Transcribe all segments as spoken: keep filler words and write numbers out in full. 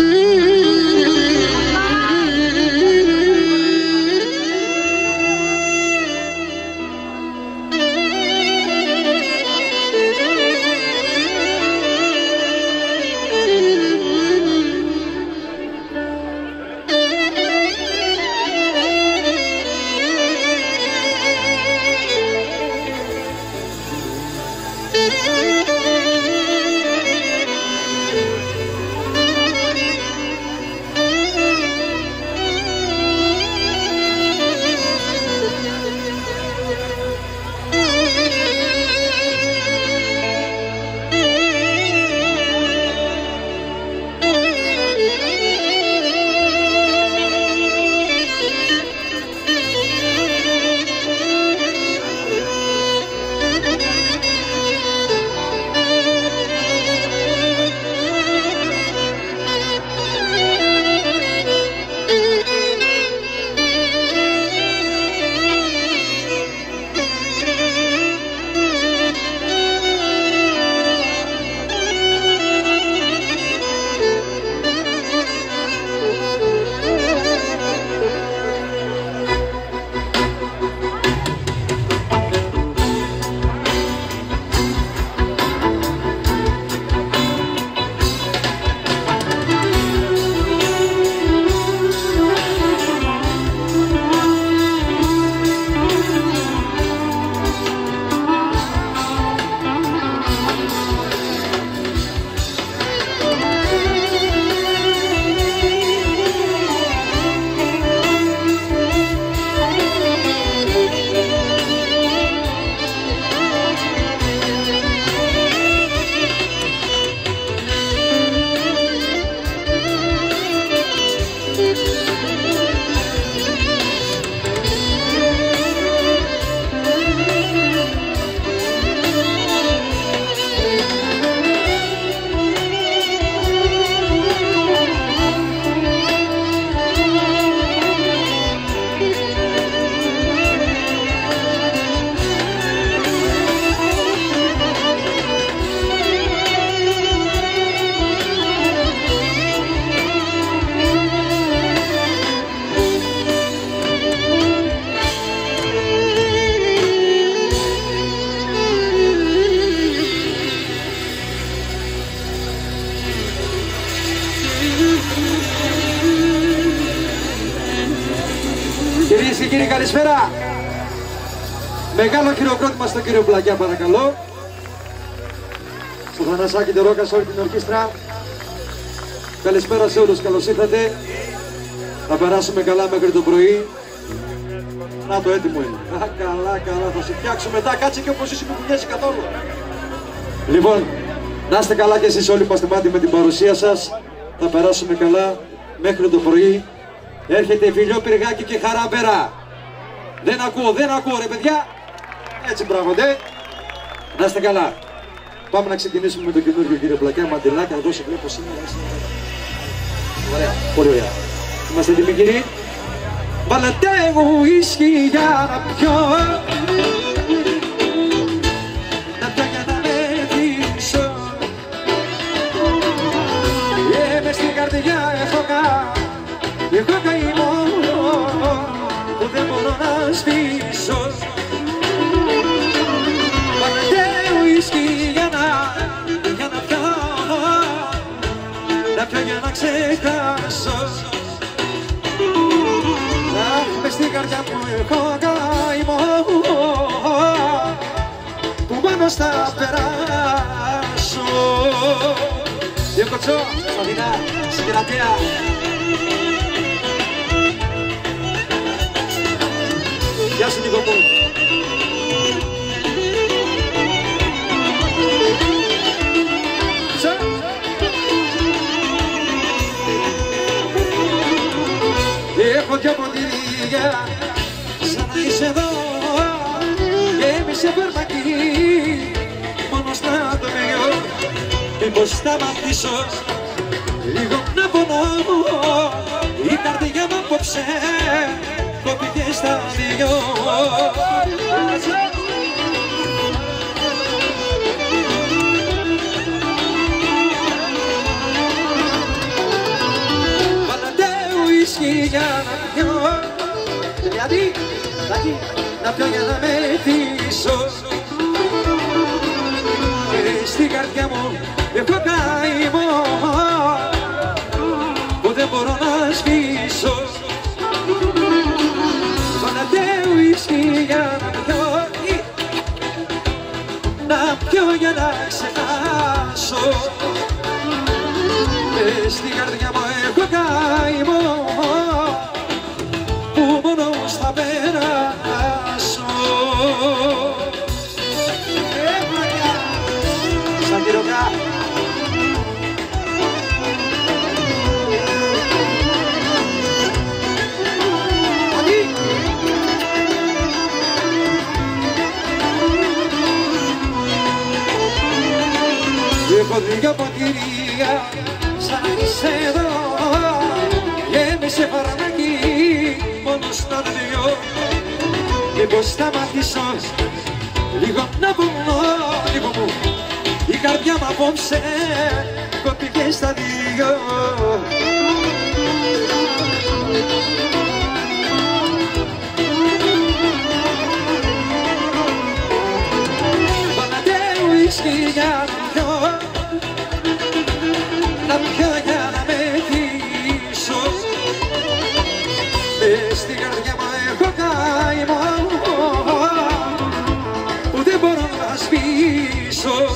Κυρίες και κύριοι, καλησπέρα. Μεγάλο χειροκρότημα στον κύριο Πλακιά, παρακαλώ. Στο Θανασάκι Τερόκα, σε όλη την ορκήστρα. Καλησπέρα σε όλους, καλώς ήρθατε. Θα περάσουμε καλά μέχρι το πρωί. Να το έτοιμο είναι. Α, καλά, καλά, θα σε φτιάξω μετά. Κάτσε και όπως είσαι, μου κουνιάζει καθόλου. Λοιπόν, να είστε καλά και εσείς όλοι που είστε μάτι με την παρουσία σας. Θα περάσουμε καλά μέχρι το πρωί. Έρχεται Φιλιό Πυργάκη και Χαράμπερα. Δεν ακούω, δεν ακούω ρε παιδιά. Έτσι μπράβονται. Να είστε καλά. Πάμε να ξεκινήσουμε με τον καινούργιο κύριο Πλακιά. Μαντελάκια, εδώ σε βλέπω σήμερα. Ωραία, πολύ ωραία. Είμαστε έτοιμοι κύριοι. Βάλετε μου ίσχυ για να πιω. Να πιω για να με πείσω. Και μες στην καρδιά έχω κα. Έχω καημό που δεν μπορώ να σβήσω. Βάλετε μου ίσχυ για να, για να πιω. Να πιω για να ξεχάσω. Αχ, μες στην καρδιά μου έχω καημό που πάνω στα περάσω. Δύο κοτσό, στα δεινά, στην κερατεία. Γεια σου Νίκο μου. Έχω δυο ποτήρια σαν να είσαι εδώ και εμείς σε φαρμακή μόνο στα τομείο. Μήπως σταματήσω λίγο να πονώ, η καρδιά μου απόψε κόπηκε στα δυο. ουίσκι για να πιω. Δηλαδή, δηλαδή, να πιω για να μεθύσω. Στην καρδιά μου έχω καημό που δεν μπορώ να σβήσω. Βάλατε ουίσκι για να πιω, να πιω για να ξεχάσω. Στην καρδιά μου έχω καημό που μόνος θα περάσω. Σαν τυροκά. Έχω δυο ποτήρια σαν να είσαι εδώ, γέμισε φαρμακί μόνο στα δυο. Μήπως σταματήσω λίγο να πονώ, λίγο μου η καρδιά μου απόψε κόπηκε στα δυο. Βάλατε ουίσκι για να πιω, να πιω για να μεθύσω. Μες στην καρδιά μου έχω καημό που δεν μπορώ να σβήσω.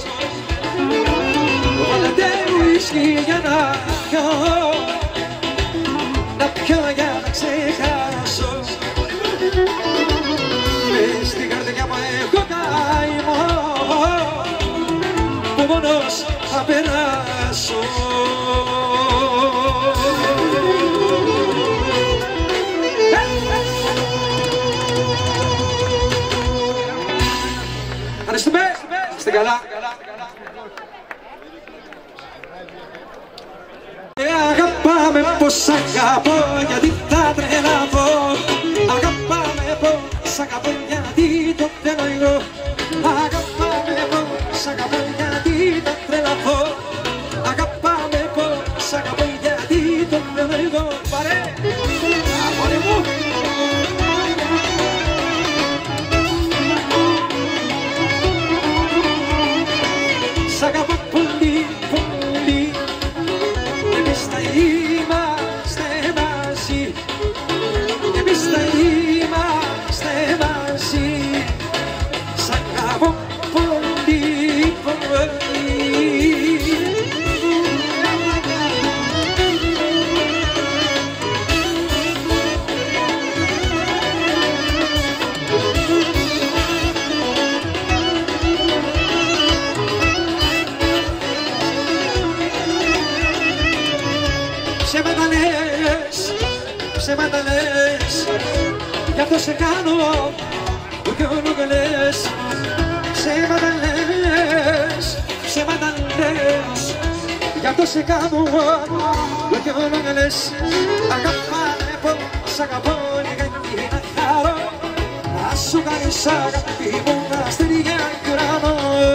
Βάλατε ουίσκι για να πιω, να πιω για να ξεχάσω. Μες στην καρδιά μου έχω καημό που μόνος θα περάσω. Ευχαριστούμε. Είστε καλά. Αγαπάμε πως αγαπώ γιατί θα τρελαθώ. Αγαπάμε πως αγαπώ γιατί το θέλω εγώ. Αγαπάμε πως αγαπώ γιατί το τρελαθώ. Αγαπάμε πως αγαπώ γιατί το θέλω εγώ. Παρέ, αγόρι μου. Σ' αγαπώ πολύ, πολύ. Εμείς θα είμαστε μαζί. Εμείς θα είμαστε μαζί. Σ' αγαπώ πολύ, πολύ. Ψέματα λες, ψέματα λες, γι' αυτό σε κάνω που κι όλο με λες. Ψέματα λες, ψέματα λες, γι' αυτό σε κάνω που κι όλο με λες. Αγαπάμε πως αγαπώ λιγάκι να χαρώ, να σου κάνεις αγάπη μου να αστέρια ουρανό.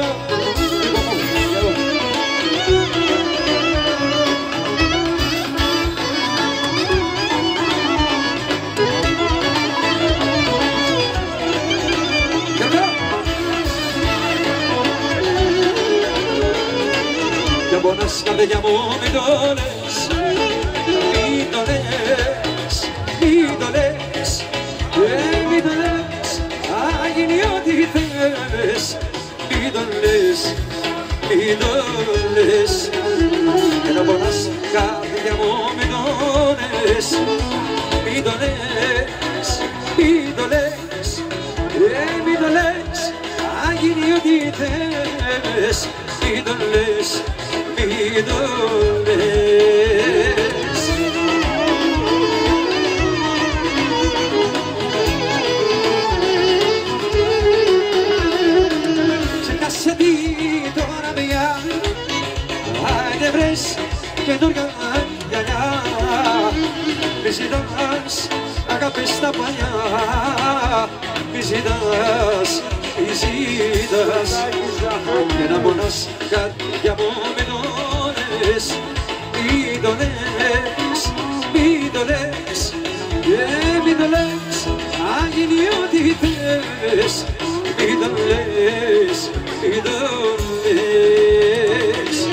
Πονάς καρδιά μου μην το λες, μην το λες, μην το λες, ε, μην το λες, θα γίνει ό,τι θες. Μην το λες, μην το λες, και να πονάς καρδιά μου μην το λες, μην το λες, μην το λες, ε, μην το λες, θα γίνει ό,τι θες. Μην το λες, μην το λες. Ξεχάσε τι τώρα πια, άιντε βρες καινούργια αγκαλιά. Μη ζητάς αγάπη στα παλιά, μη ζητάς, μη ζητάς. Και να πονάς καρδιά μου μην το λες, μην το λες, μην το λες, λες, μην το λες, μην το λες.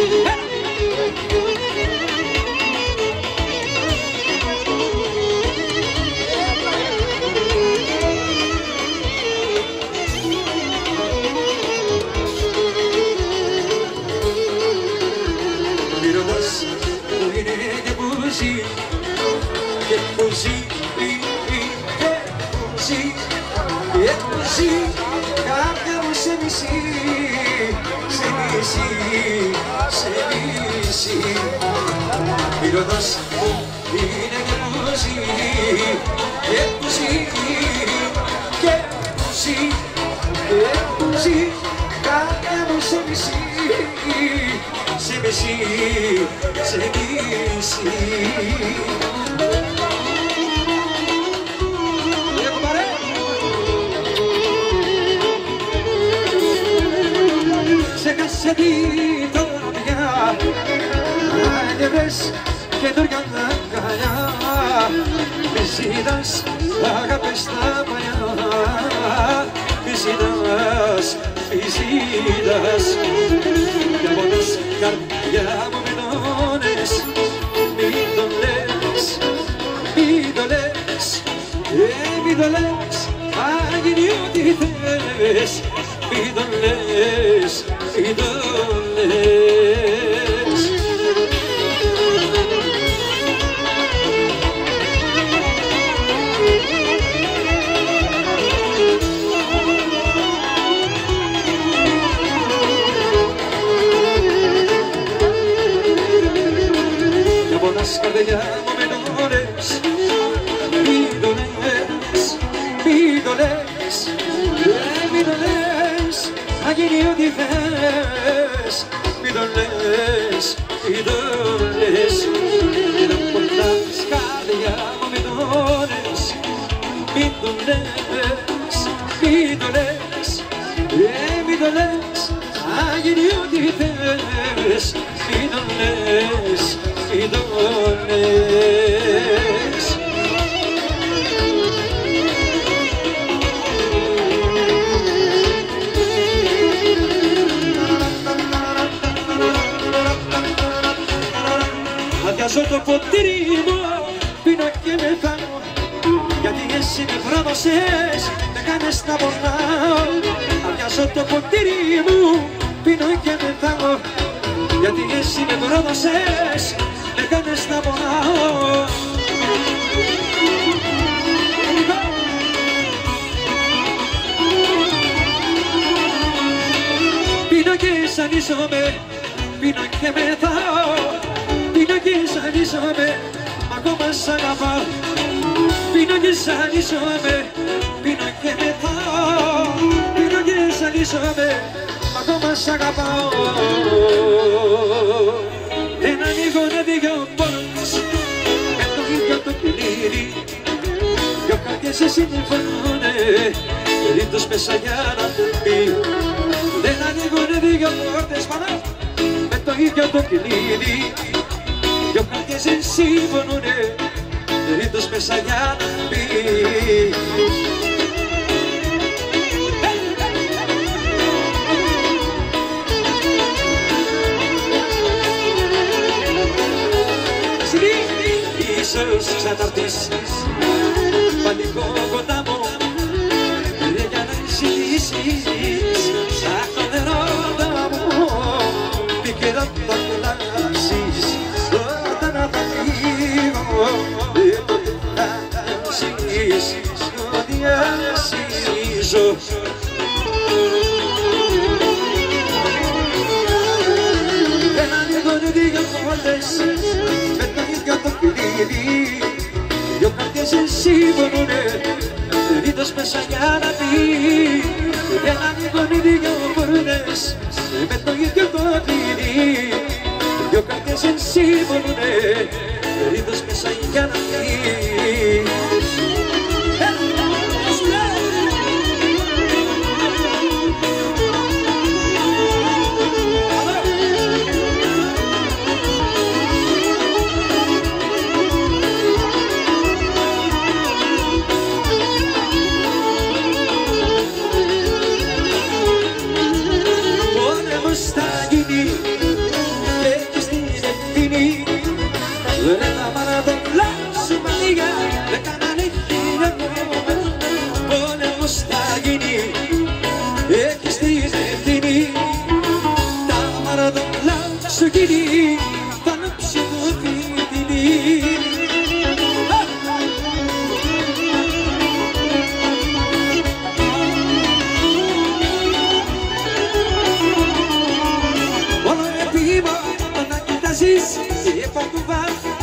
Μη ρωτάς που είναι και που ζει, και που ζει, και που ζει, και που ζει, κάποια μου σε μισεί, σε μισεί, σε μισεί. Μη ρωτάς που είναι και που ζει, και που ζει, και που ζει, και που ζει, κάποια μου σε μισεί, σε μισεί, σε μισεί. Ξέχασε την τρομιά, άνεβες καινούρια αγκαλιά, μη ζητάς αγάπες στα παλιά, μη ζητάς, μη ζητάς. Για πόνος καρδιά μου μενώνες, μην το λες, μην το λες, ε, μην το λες, αν γίνει ό,τι θες, μην το λες, μην το λες. Για πονάς καρδιά μου μενώνες, μην το λες, μην το λες, μην το λες, να γίνει ό,τι θες, μην το λες, μην το λες. Να πονάς καρδιά μου μενώνες, μην το λες, μην το λες, μην το λες, να γίνει ό,τι θες, μην το λες, μην το λες. Αδειάζω το ποτήρι μου, πίνω και μεθάω, γιατί εσύ με πρόδωσες, με κάνες να πονάω. Αδειάζω το ποτήρι μου, πίνω και μεθάω, γιατί εσύ με πρόδωσες, με κάνες να πονάω. Πίνω και σανίζομαι, πίνω και μεθάω, πίνω και σανίζομαι, μ' ακόμα σ' αγαπάω. Πίνω και σανίζομαι, πίνω και μεθάω, πίνω και σανίζομαι, μ' ακόμα σ' αγαπάω. Δεν ανοίγουνε δύο πόρτες με το ίδιο το κελίδι, δυο καρδιές σε συμφωνούνε, ρίτος μέσα για να πει. Δεν ανοίγουνε δύο πόρτες πάνω με το ίδιο το κελίδι, δυο καρδιές σε συμφωνούνε, ρίτος μέσα για να πει. Ίσως ξαναρτήσεις πανικό κοντά μου, για να ζητήσεις σαν το νερό μου, πικρά θα κουλάσεις όταν θα φύγω, τότε θα ζήσεις ότι ασύζω. Δεν ανοίγονται δύο πόρτες με το ίδιο το κελίδι, δυο καρδιές σε συμφωνούνε, ρίτος μέσα για να πει. Δεν ανοίγονται δύο πόρτες με το ίδιο το κλειδί, δυο καρδιές σε συμφωνούνε, ρίτος μέσα για να πει.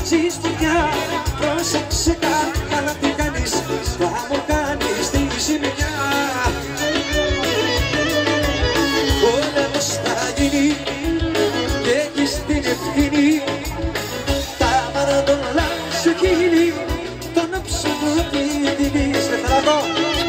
πέφτεις φωτιά. Πρόσεξε καλά τι κάνεις, θα μου κάνεις τη ζημιά. Πόλεμος θα γίνει και έχεις την ευθύνη. Τα μαραντολά σου χείλη, τον άψογο πίτινης. Δεν θα δω.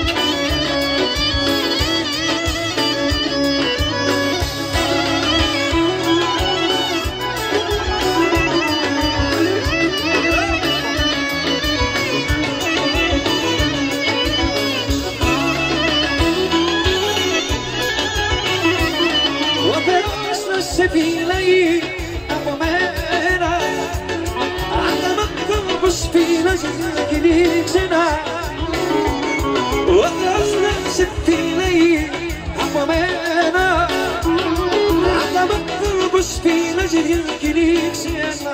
Σε φυλάει από μένα, αλλά μ' πως φυλάζει και λήξενα. Ο Θεός να σε φυλάει από μένα, αλλά μ' πως φυλάζει και λήξενα.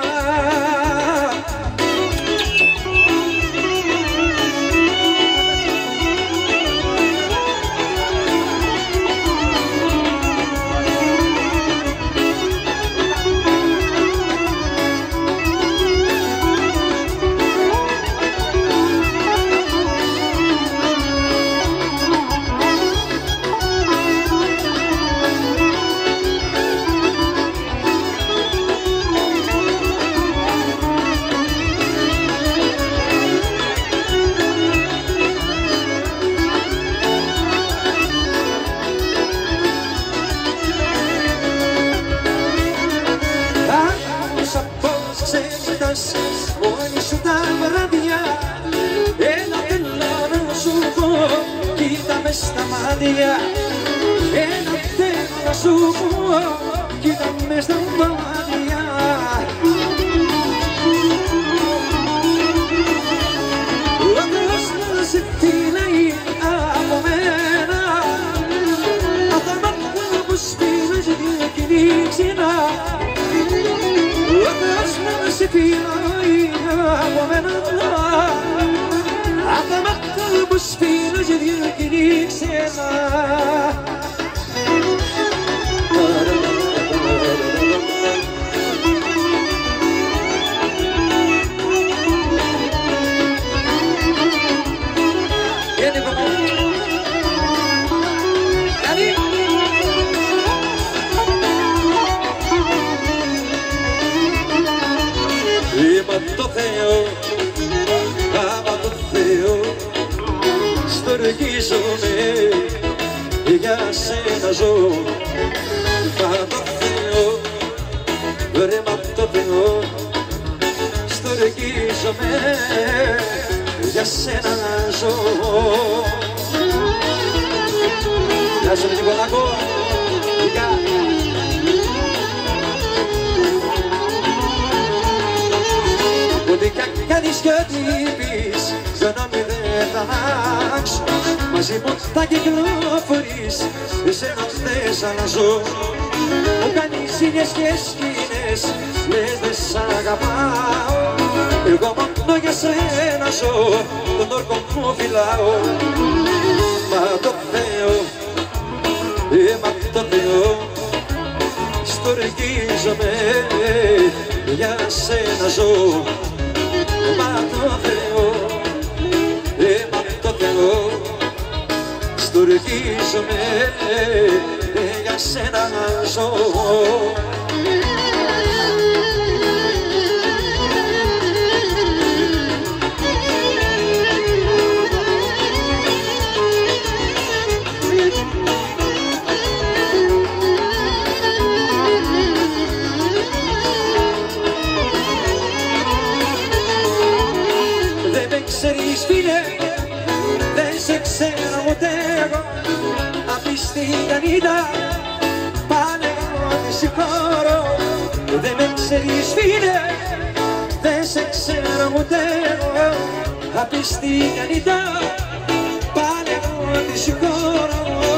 Μόνη σου τα βράδια, ένα θέλω να σου πω, κοίτα μες στα μάτια. Ένα θέλω να σου πω, κοίτα μες στα μάτια. Ο Θεός να σε φυλάει από μένα, αυτά μάτια που σπίζεις και νύξινα. Ο Θεός να σε φυλάει από μένα, απ' τα μάτια που σφήνωσε και νύξενα. Είπα το Θεό, άμα το Θεό, στοργίζομαι, για σένα ζω. Μα το Θεό, βρε μα το Θεό, στοργίζομαι, για σένα ζω. Γεια σου Νικολάκο, γεια. Ό,τι κι αν κάνεις κι ό,τι πεις, συγγνώμη δεν θα αλλάξω. Μαζί μου θα κυκλοφορείς, εσένα θες να ζω. Μου κάνεις ήλιες και σκηνές, λες δεν σ' αγαπάω. Εγώ μόνο για σένα ζω, τον όρκο μου φυλάω. Μα το Θεό, ε, μα το Θεό, στοργίζομαι, για σένα ζω. Μα το Θεό, ε, μα το Θεό, στοργίζομαι, για σένα ζω. Ξέρεις φίλε, δεν σε ξέρω ούτε εγώ. Απιστία πάνε εγώ τη συγχωρώ. Δεν με ξέρεις φίλε, δεν σε ξέρω ούτε εγώ. Απιστία πάνε εγώ τη συγχωρώ.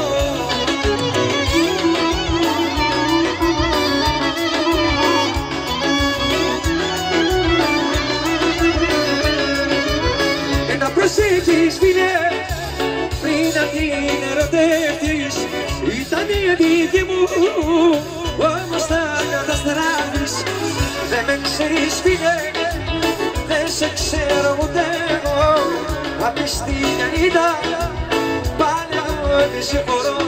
Προσέχεις φίλε, πριν να την ερωτεύτης, ήταν η αλήθεια μου, όμως θα καταστράφεις. Δεν με ξέρεις φίλε, σε ξέρω ούτε εγώ, απ' τη στιγμή ήταν πάλι ό,τι σε μπορώ.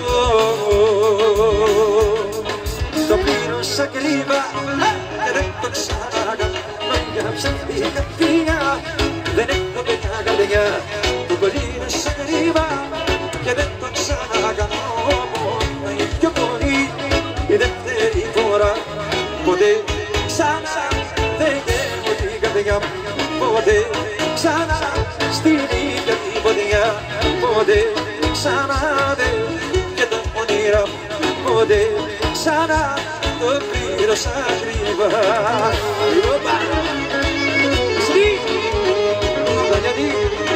Το πλήρωσα κρύβα και δεν το ξανακάνω, για ψεύτικα φιλιά δεν έχω πια καρδιά. Το πλήρωσα κρύβα και δεν το ξανακάνω, να είναι πιο πολύ η δεύτερη φορά. Ποτέ ξανά δεν έχω την καρδιά μου, ποτέ ξανά στην ίδια την ποδιά. Ποτέ ξανά δεν και τα όνειρα μου, ποτέ ξανά το πλήρωσα κρύβα. Στη, γιατί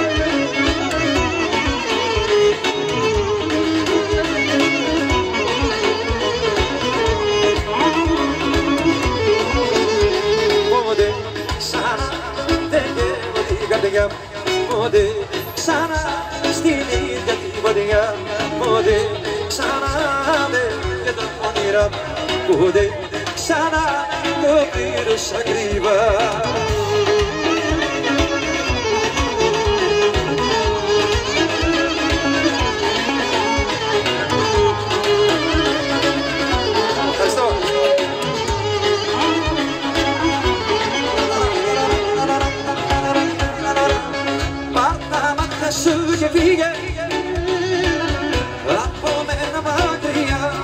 ποτέ ξανά δεν έχω την καρδιά μου, ποτέ ξανά στην ίδια την ποδιά. Ποτέ ξανά δεν και τα όνειρα μου, ποτέ ξανά το πλήρωσα κρύβα. Ευχαριστώ. Πάρ' τα μάτια σου και φύγε από μένα μακριά.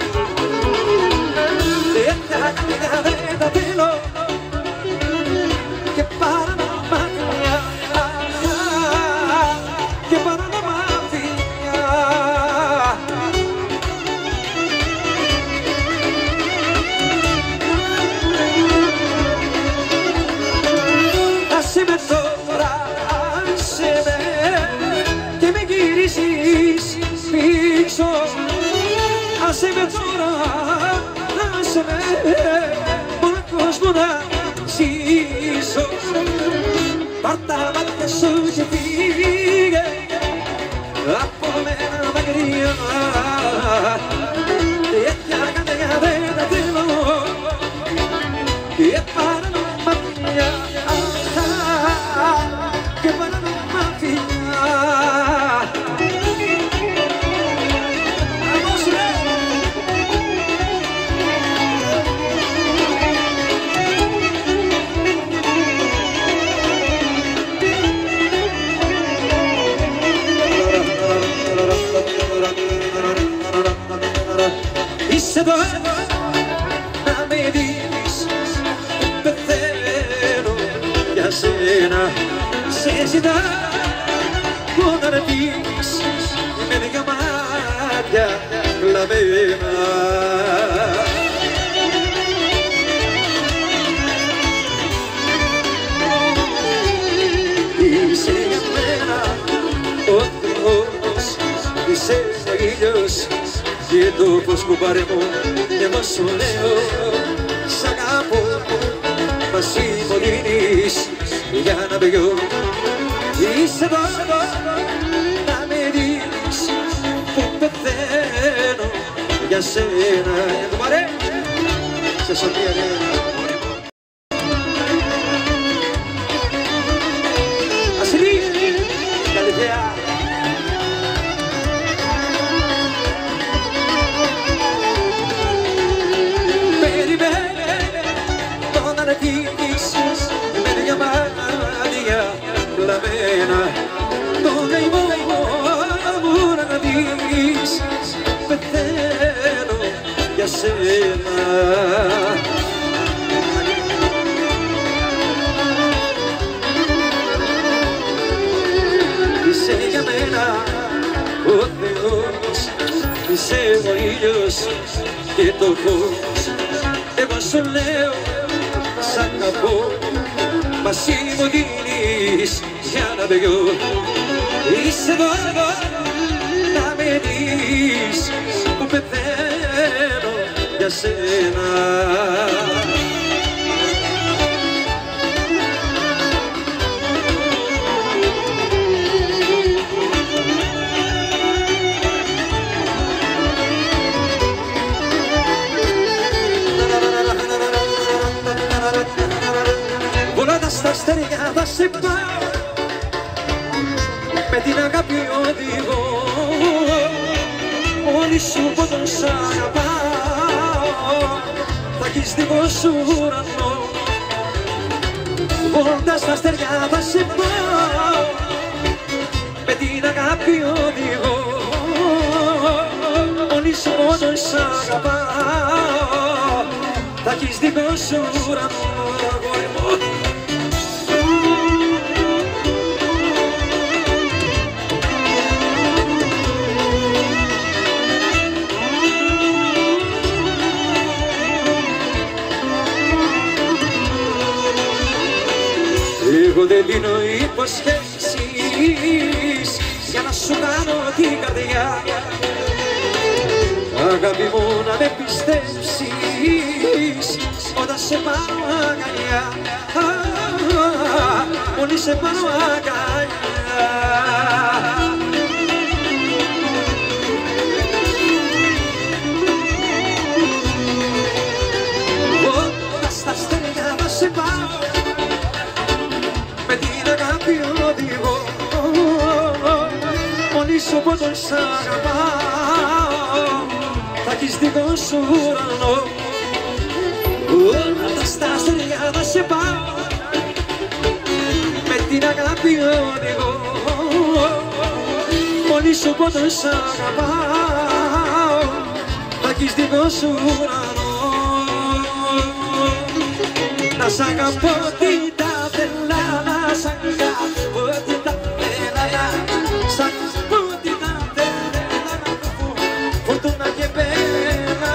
Τέτοια καρδιά δεν τα θέλω και παρανομάκρια, και παρανομάκρια. Άσε με τώρα, άσε με και με γυρίσεις πίσω. Άσε με τώρα, άσε με μοναχός μου να ζήσω. Πάρ' τα μάτια σου και φύγε από μένα μακριά. Τέτοια καρδιά δεν τα θέλω και παρανομάκρια, και παρανομάκρια. Είσαι εδώ να με δεις, πεθαίνω για σένα. Σε ζητά όταν έρθεις με δυο μάτια κλαμμένα. Είσαι για μένα ο Θεός, είσαι ο ήλιος και το φως που πάρε μου, κι εγώ σου λέω σ' αγαπώ. Μαζί μου δίνεις για να πιω. Είσαι εδώ να με δεις που πεθαίνω για σένα. Για το πάρε σε Σοφία, ναι. Ασυλή, καλή θέα. Με δυο μάτια κλαμμένα, τον καημό μου να δεις, πεθαίνω για σένα. Είσαι για μένα ο Θεός, είσαι ο ήλιος και το φως. Εγώ σου λέω σ' αγαπώ, μαζί μου δίνεις για να πιω. Είσαι εδώ, εδώ να με δεις που πεθαίνω για σένα. Στα αστέρια θα σε πάω μόλις σου πω τον σ' αγαπάω, θα έχεις δικό σου ουρανό. Βόλτα στα αστέρια θα σε πάω, με την αγάπη οδηγώ. Μόλις σου πω τον σ' αγαπάω, θα έχεις δικό σου ουρανό. Εγώ δεν δίνω υποσχέσεις για να σου κάνω την καρδιά. Αγάπη μου να με πιστέψεις όταν σε πάρω αγκαλιά. Μόλις σε πάρω αγκαλιά. Όταν στα αστέρια θα σε πάω, με την αγάπη οδηγώ. Μόλις σου πω τον σ' αγαπάω, θα έχεις δικό σου ουρανό. Όταν στα αστέρια θα σε πάω, με την αγάπη οδηγώ. Μόλις σου πω τον σ' αγαπάω, θα έχεις δικό σου ουρανό. Να σ' αγαπώ την ταβελά, να σ' αγαπώ την ταβελά, σ' αγαπώ την ταβελά, φορτούνα και πένα.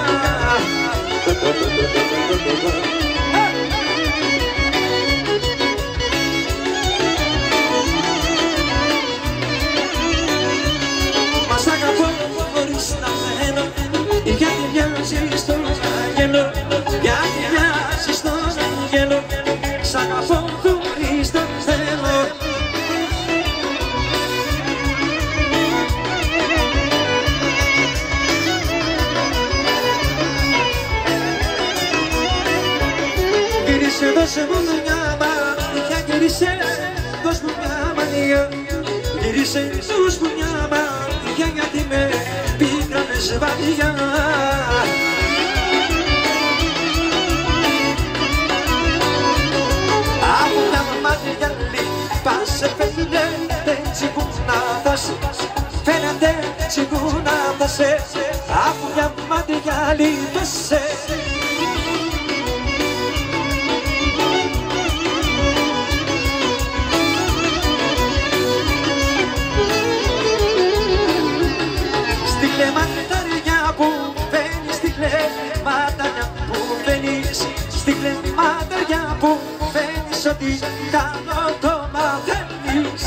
Μα σ' αγαπώ χωρίς να μένω, γιατί μοιάζεις στον άγγελο, γιατί μοιάζεις στον άγγελο. Σ' αγαπώ χωρίς το θέλω. Γύρισε, δώσε μου μια μανία, γύρισε, δώσ' μου μια μανία. Γύρισε, δώσ' μου μια μανία, γιατί με πίκρανες βαριά. Πάσε φαίνεται τσιγκουνάδας, φαίνεται τσιγκουνάδας, αφού μια μάτια λείπεσαι. Στη κλεμματαριά που μπαίνεις, στη κλεμματαριά που μπαίνεις, στη κλεμματαριά που μπαίνεις, ό,τι κάνω το μαθαίνεις.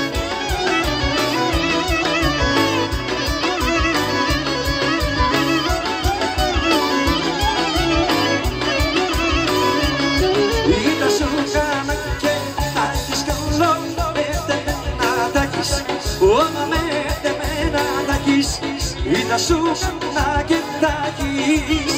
Είδα σου κάνα και θα έχεις καλό, μετεμένα θα έχεις, όμα μετεμένα θα έχεις. Είδα σου κάνα και θα έχεις.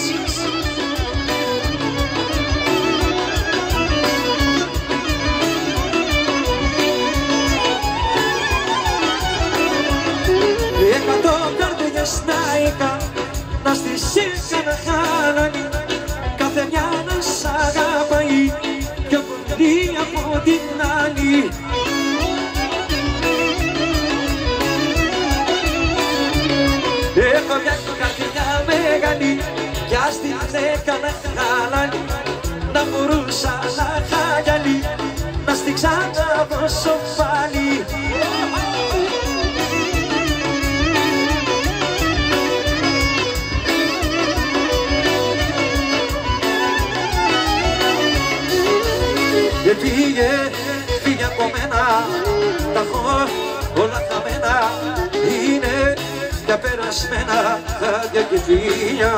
Εκατό καρδιές να είχα, να στις είχα χάνανε, κάθε μια να σ' αγαπάει πιο πολύ από την άλλη. Έχω μια καρδιά μεγάλη, κι ας την έκανα χαλάλι, να μπορούσα να χαγιαλεί, να στην ξαναδώσω πάλι. Και φύγε, φύγε από μένα, τα έχω όλα χαμένα, είναι τα περασμένα χάδια και φίλια.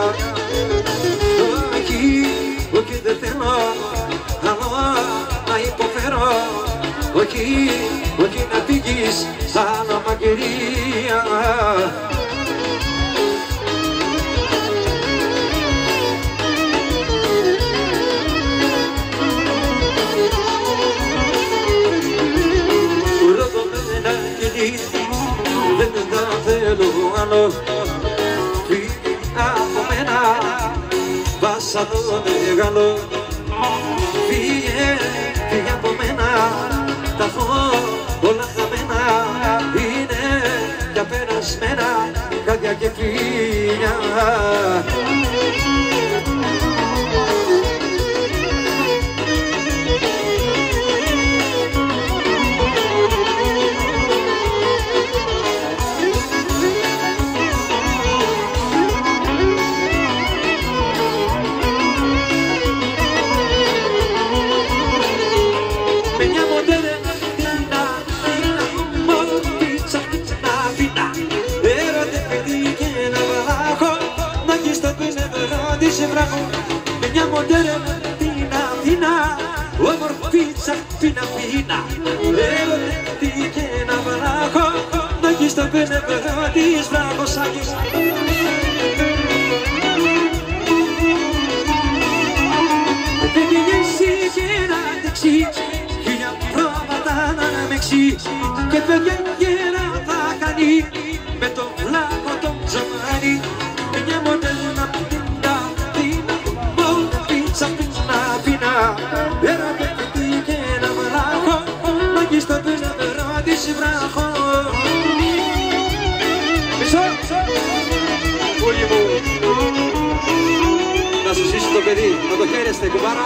Εκεί, εκεί δεν θέλω άλλο να υποφέρω, όχι, όχι να φύγεις σαν αμαγγελία. Δεν τα θέλω άλλο σαν το μεγάλο. Φύγε, φύγε από μένα, τα έχω όλα χαμένα. Είναι για περασμένα, κάδια και φίλια. Με μια μοντέρνα φίνα φίνα, όμορφίτσα φίνα φίνα. Έρωτη και ένα βράχο, να κι στο πενευρό της βράχος άγγις. Πήγε εσύ και να δεξί, χίλια πρόβατα να αναμεξί. Και παιδιά και να θα κάνει, με το βλάχο τον ζωμάνι. Με μια μοντέρνα ερωτεύτη και ένα βράχο, να κι στο πενευρό της βράχο. Μισό! Πούλι μου! Να σου ζήσει το παιδί, να το χαίρεστε κουμπάρα.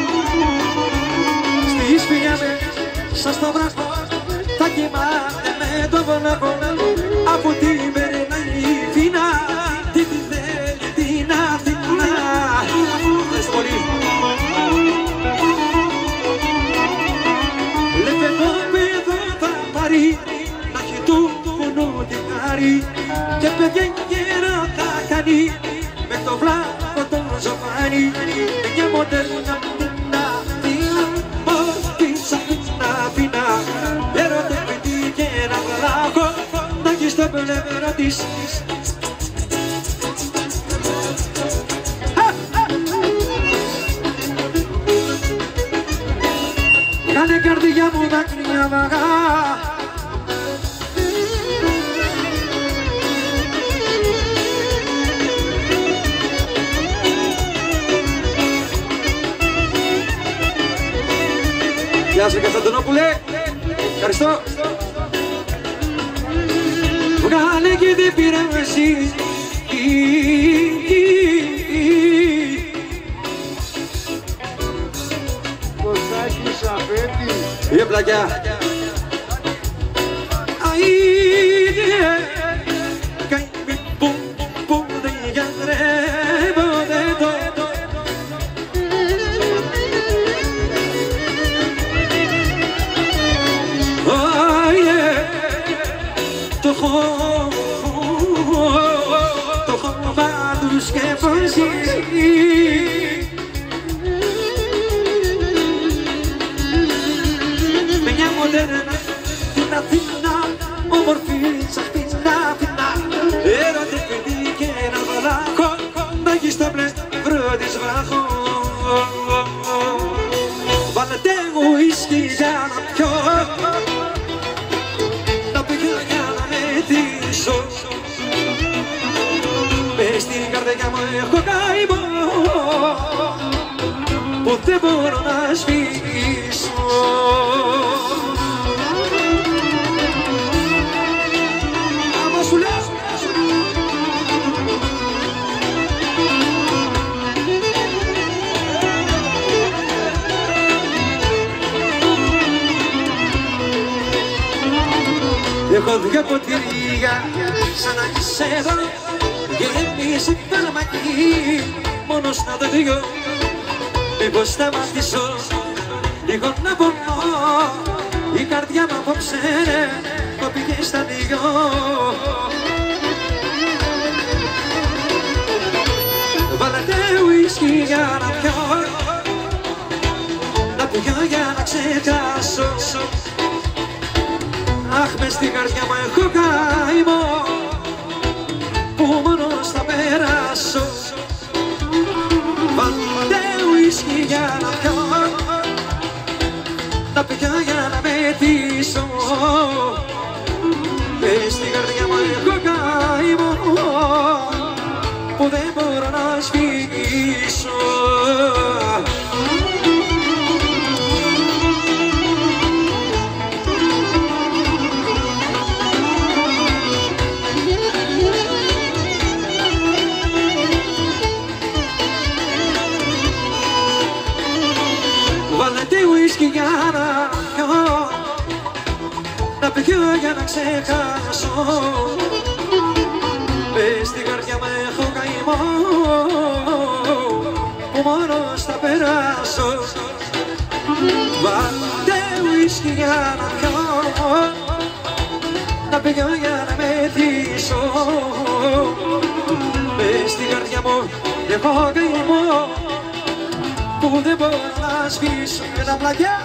Στη σπηλιά με, σαν στο βράχο, θα κοιμάται με το βολάκο. Από την περνάει η φίνα, τι τη θέλει την Αθηνά. Ευχαριστώ πολύ. Να έχει του μόνο την χάρη και παιδιά γέρα θα κάνει με το βλάχο το ζωμάνι. Με μια μοντέρνα φίνα, φίνα, μορφίτσα φίνα, φίνα. Ερωτεύτη και ένα βλάχο, να έχει στο πενευρό της. Κάνε καρδιά μου δάκρυα βαγά. Γεια σου Κωνσταντινόπουλε. Ευχαριστώ. Βγάλε και δεν πήραμε εσύ. Κωστάκη Σαφέτη. Є πλακιά. Αΐδε, καίμι που που δεν γιατρεύονται το. Το έχω, το έχω πάντους και φωσί. Με μια μοντέρνα την Αθήνα, όμορφίτσα φίνα φίνα. Ερωτεύτη και ένα βλάχο, να έχει στο πλευρό της βράχο. Βάλετε ουίσκι για να πιω, να πηγαίνω για να μετήσω. Μες στην καρδιά μου έχω καημό που δεν μπορώ να σβήσω. Άμα σου λέω έχω δυο ποτήρια σαν να είσαι εδώ, γεμίσει φαρμακή μόνος να το δυο. Μήπως σταματήσω λίγο να πονώ, η καρδιά μου απόψε το πήγε στα δυο. Βάλατε ουίσκι για να πιω, να πιω για να ξεχάσω. Αχ, μες στην καρδιά μου έχω καημό που μόνος θα περάσω. Βάλτε ουίσκι για να πιω, να πιω για να μετήσω. Μες στην καρδιά μου έχω καημό που δεν μπορώ να σφυγίσω. πιω για να ξεχάσω. Μες στην καρδιά μου έχω καημό που μόνος θα περάσω. Βάλτε ουίσκι για να πιω, να πιω για να μεθύσω. Μες στην καρδιά μου έχω καημό που δεν μπορώ να σβήσω. Ένα πλαγιά.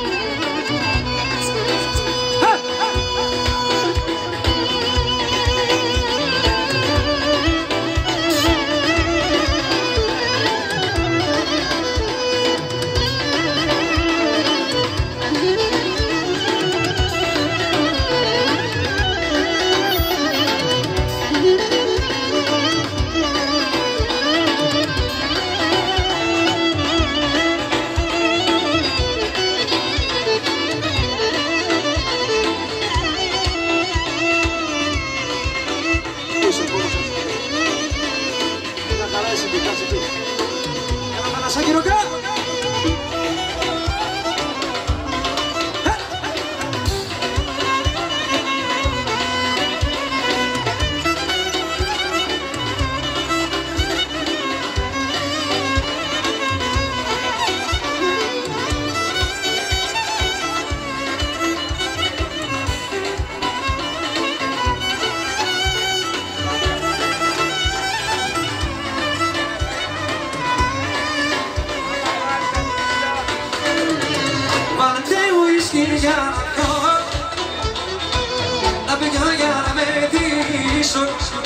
Να πηγαίνω για να μεθύσω.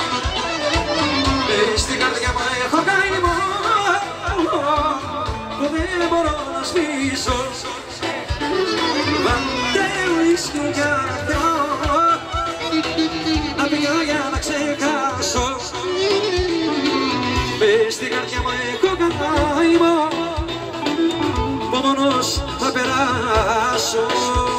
Μες στην καρδιά μου έχω καημό που δεν μπορώ να σβήσω. Βάλτε ουίσκι για να πιω, να πηγαίνω για να ξεχάσω. Μες στην καρδιά μου έχω καημό που μόνος θα περάσω.